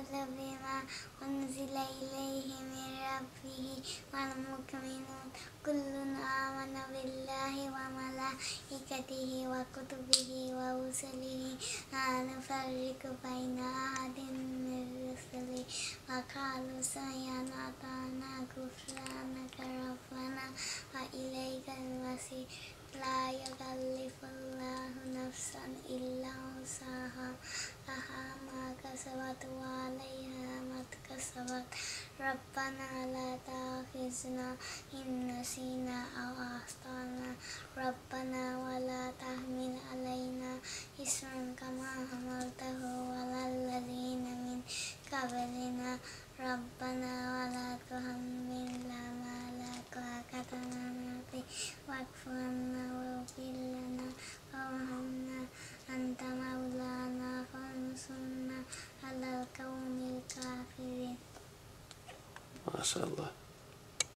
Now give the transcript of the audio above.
آمن بما أنزل إليه من ربه والمؤمنون كل آمن بالله وملائكته وكتبه ورسله لا نفرق بين أحد من رسله وقالوا سمعنا وأطعنا غفرانك ربنا وإليك المصير لا يكلف الله نفسا إلا وسعها لها ما كسبت وعليها ما اكتسبت ربنا لا تؤاخذنا إن نسينا أو أخطأنا ربنا ولا تحمل علينا إصرا كما حملته على الذين من قبلنا ربنا ولا تحملنا ما لا طاقة لنا به واعف عنا واغفر لنا وارحمنا أنت مولانا فانصرنا على القوم الكافرين. ما شاء الله.